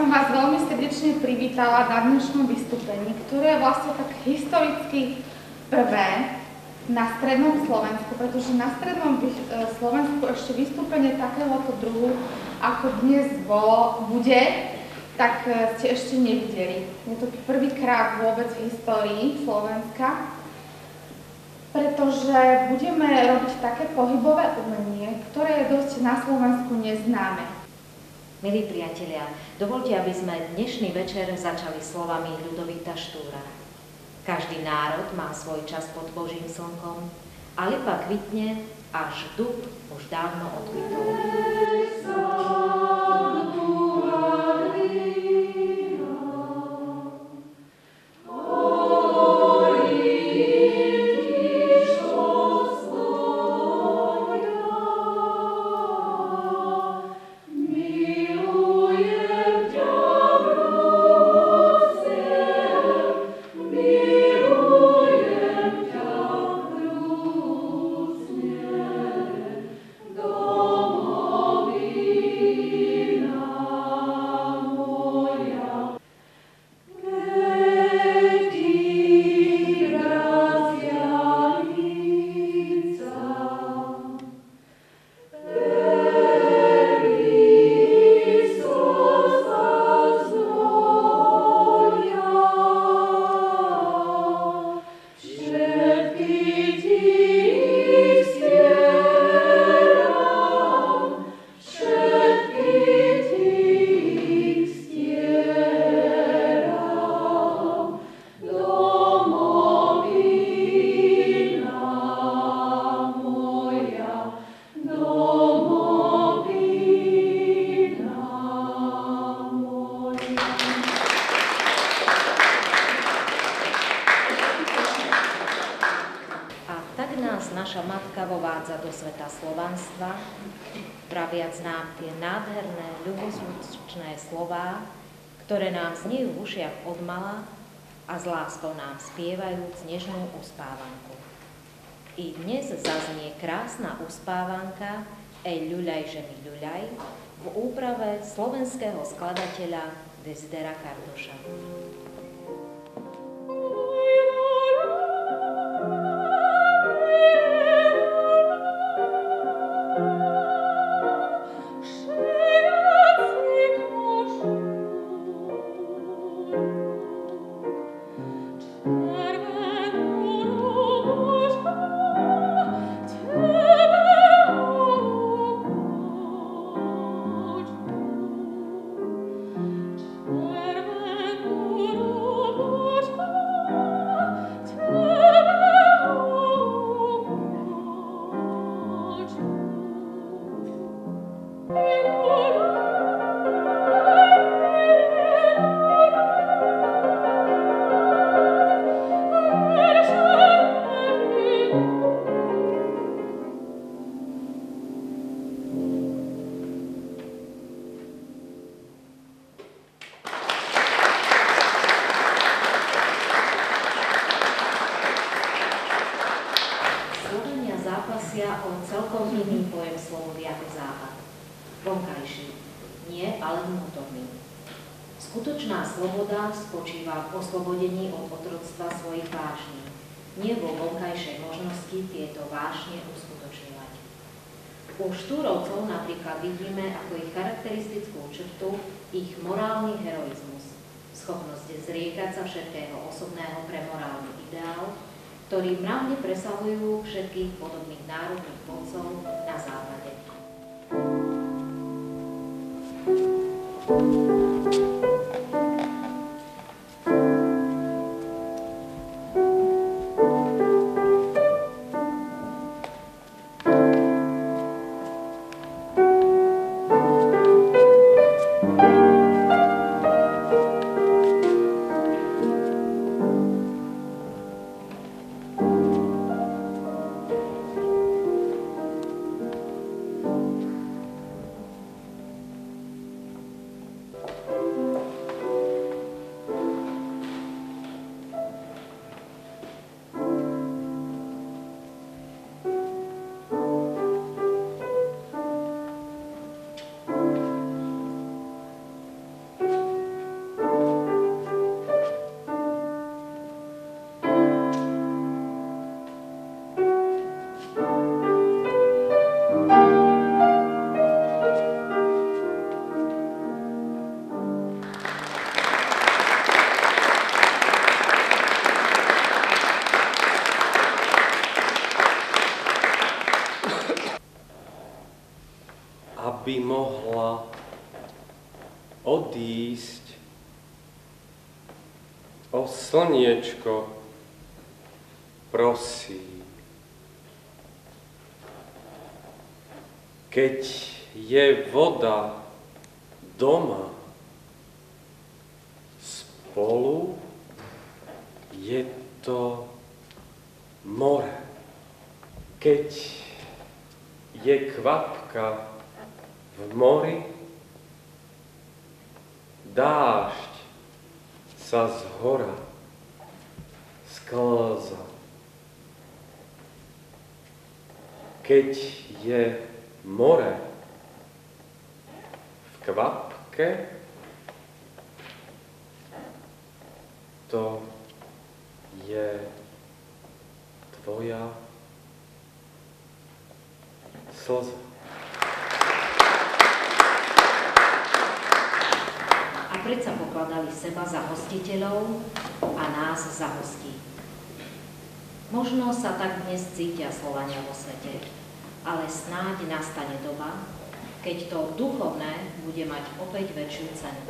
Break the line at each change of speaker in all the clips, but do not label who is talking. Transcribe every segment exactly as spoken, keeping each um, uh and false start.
som vás veľmi srdečne privítala na dnešnom vystúpení, ktoré je vlastne tak historicky prvé na strednom Slovensku, pretože na strednom Slovensku ešte vystúpenie takéhoto druhu, ako dnes bolo, bude, tak ste ešte nevideli. Je to prvýkrát vôbec v histórii Slovenska, pretože budeme robiť také pohybové umenie, ktoré je dosť na Slovensku neznáme.
Milí priatelia, dovoľte, aby sme dnešný večer začali slovami Ľudovita Štúra. Každý národ má svoj čas pod Božím slnkom a lipa kvitne, až dub už dávno odkvitol. Naša matka vovádza do sveta slovanstva, praviac nám tie nádherné, ľubozvučné slová, ktoré nám znejú v ušiach odmala a s láskou nám spievajúc nežnú uspávanku. I dnes zaznie krásna uspávanka Ej ľuľaj, že mi ľuľaj v úprave slovenského skladateľa Desidera Kardoša. O celkom iný pojem Slovovia ako západ. Vonkajší, nie, ale vnútorný. Skutočná sloboda spočíva v oslobodení od otroctva svojich vášní, nie vo vonkajšej možnosti tieto vášne uskutočňovať. U Štúrovcov napríklad vidíme ako ich charakteristickú črtu ich morálny heroizmus, schopnosť zriekať sa všetkého osobného pre morálny ideál, ktorí mravne presahujú všetkých podobných národných vodcov na západe.
aby mohla odísť o slniečko, prosí. Keď je voda doma, spolu je to more. Keď je kvapka v mori, dážď sa z hora sklza. Keď je more v kvapke, to je tvoja slza.
A predsa pokladali seba za hostiteľov a nás za hostí. Možno sa tak dnes cítia Slovania vo svete, ale snáď nastane doba, keď to duchovné bude mať opäť väčšiu cenu.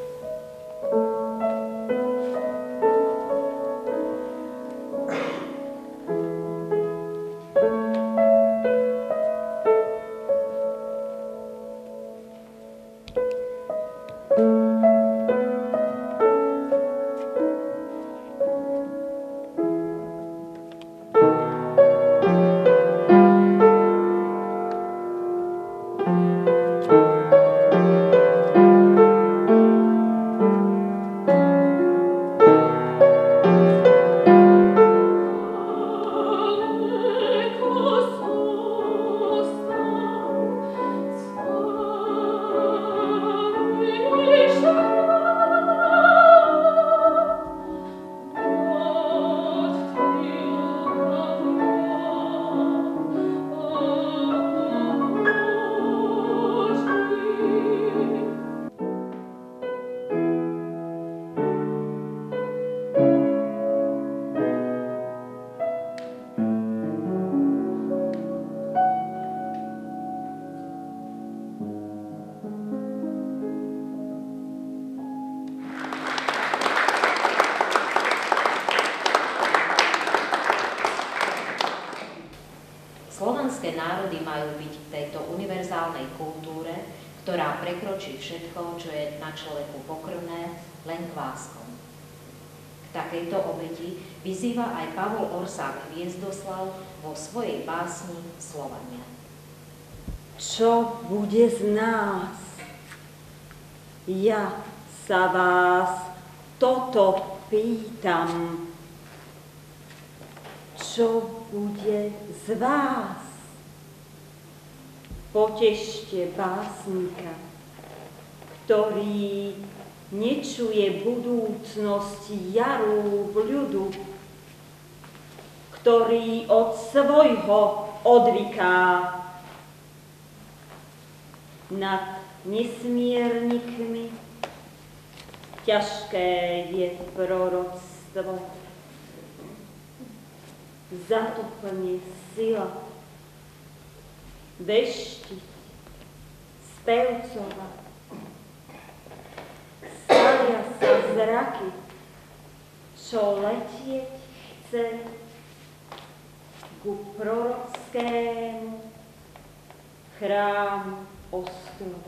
Slovanské národy majú byť v tejto univerzálnej kultúre, ktorá prekročí všetko, čo je na človeku pokrvné, len kváskom. K takejto obeti vyzýva aj Pavol Orsák Hviezdoslav vo svojej básni Slovania.
Čo bude z nás? Ja sa vás toto pýtam. Čo bude z vás? Potešte básnika, ktorý nečuje budúcnosť jaru v ľudu, ktorý od svojho odvyká. Nad nesmiernikmi ťažké je proroctvo. Zatopne sila veštiť, spevcovať. Stavia sa zraky, čo letieť chce ku prorockému chrámu ostrova.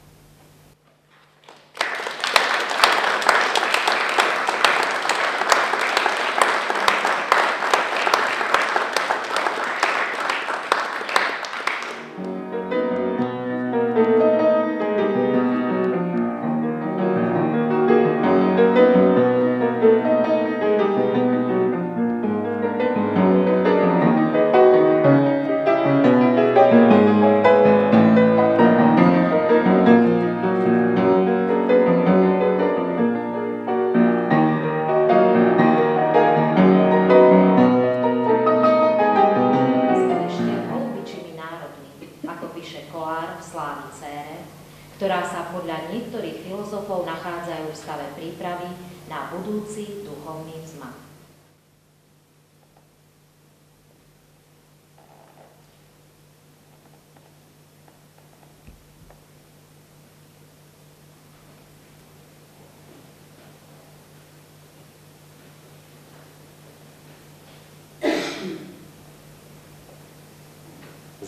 ktorá sa podľa niektorých filozofov nachádzajú v stave prípravy na budúci duchovný vzmak.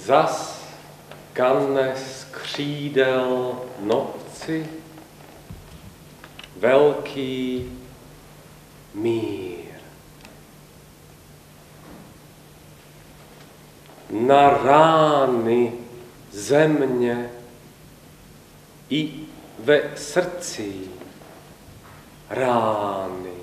zas kanne z křídel noci velký mír. Na rány země i ve srdci rány.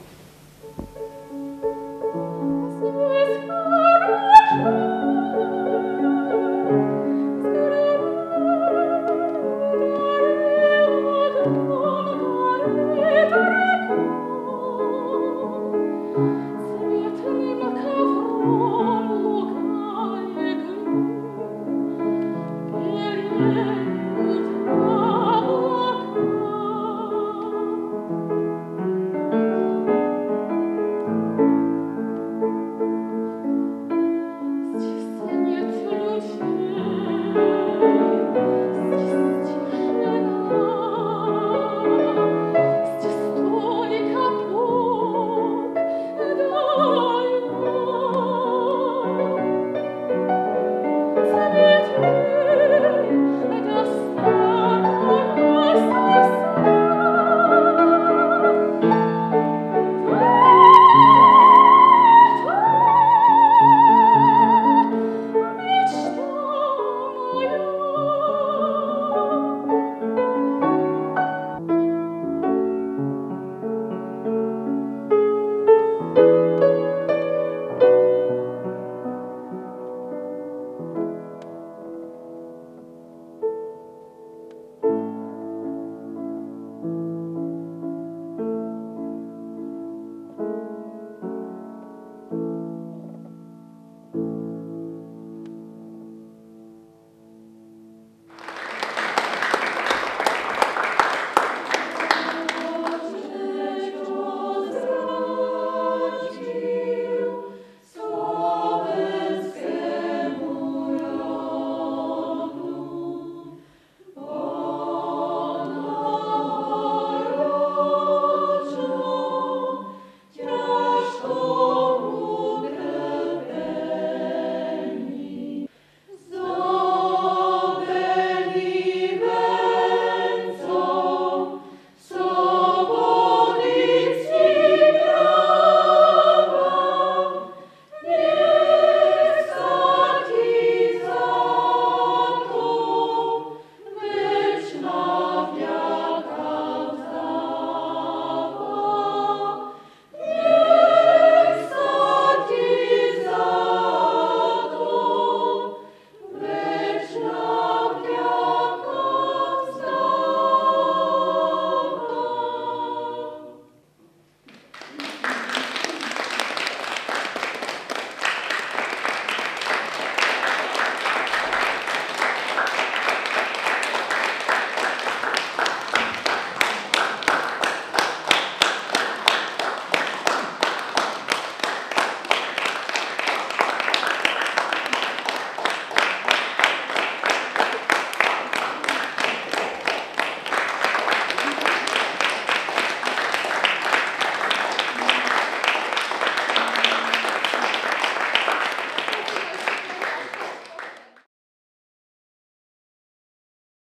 Thank you.